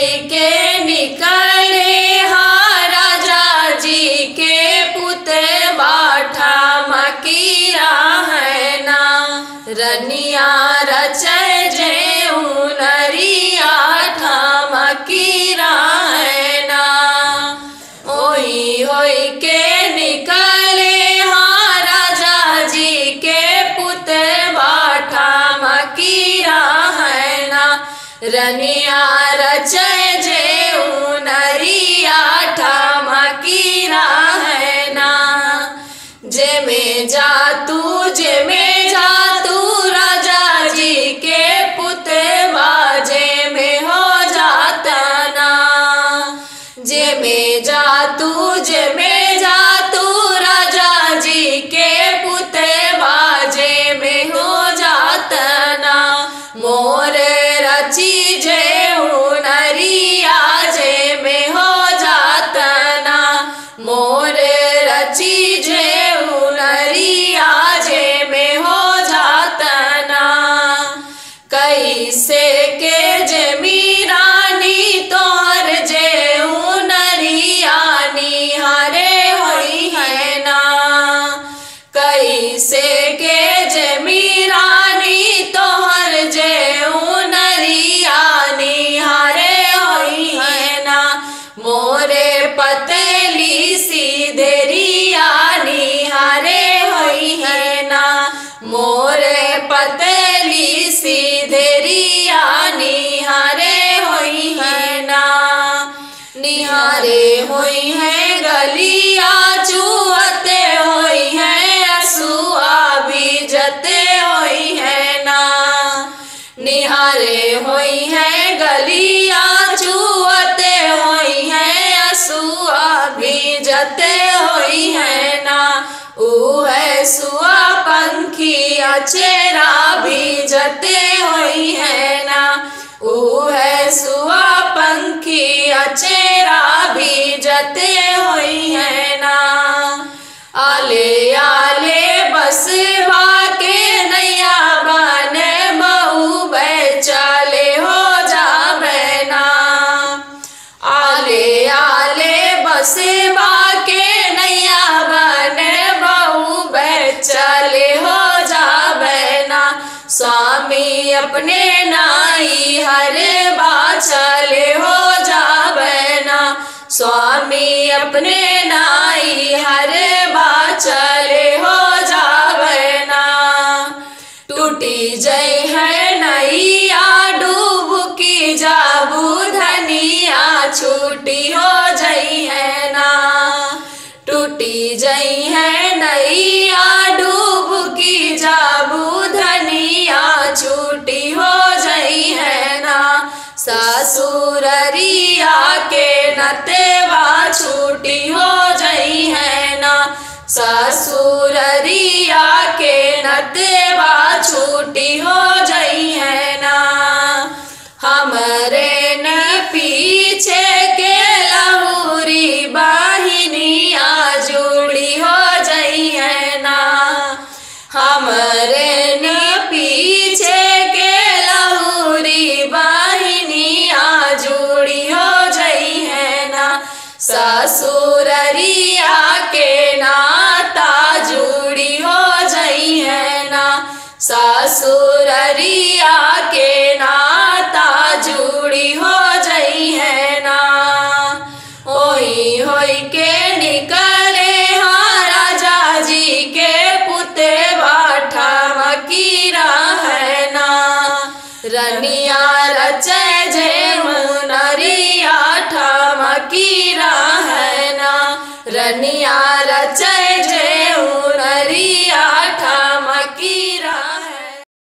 के निकले हाँ राजा जी के पुत बाठा मकीरा है ना। रनिया रचय जे नरिया ठाम मकीरा है ना। ओही होई के निकले हाँ राजा जी के पुत बाठा मकीरा है ना। रनिया रचय जे नरिया ठाम मकीरा है ना। जे में जा तू राजा जी के पुत बाजे में हो जाता ना। जे में जा तू राजा जी के पुत बाजे में हो जाता ना। मोर रची जे नरिया जे में हो जाता ना। मोर रची जे नरिया जे में हो जाता ना। कैसे के जे रानी तोहर जे नरिया निहारे होई है ना। कैसे के जे रानी तोहर जे नरिया निहारे होई है ना। मोरे पतली सीधेरिया निहारे होई है ना। मोरे पतली सीधेरिया निहारे होई है ना। निहारे होई है गलिया चुहते होई है असुआ बीजते होई है ना। निहारे होई है गलिया चुहते होई है असुआ बीजते होई है ना। है सुआ पंखी अचेरा बीजते होई है ना। है सुआ पंखी अचेरा बीजते होई है ना। आले आले बसवा के नैया बने बहु बेचाले हो जावे ना। आले आले बसवा के नैया बने बहु बेचाले हो जावे ना। स्वामी अपने नाई हर बाचले हो जावे ना। स्वामी अपने नाई हर बाचले हो जावे ना। टूटी जई है नैया डूबकी जाबू धनिया छूटी हो जई है ना। टूटी जई है नैया डूबकी जाबू धनिया छूटी हो जई है ना। ससुररिया के नतेवा छूटी हो जई है ना। ससुररिया के नतेवा छूटी हो जई है ना। हमरे न पीछे के लहुरी बाहिनिया जुड़ी हो जई है ना। हमरे न पीछे के लहुरी बाहिनिया जुड़ी हो जई है ना। ससुररिया के नाता जुड़ी हो जई है ना। ससुररिया के नाता जुड़ी हो जई है ना। ओही होई के निकले हाँ राजा जी के पुत बाठा मकीरा है ना। रनिया रचय जे नरिया ठाम मकीरा है ना। रनिया रचय जे नरिया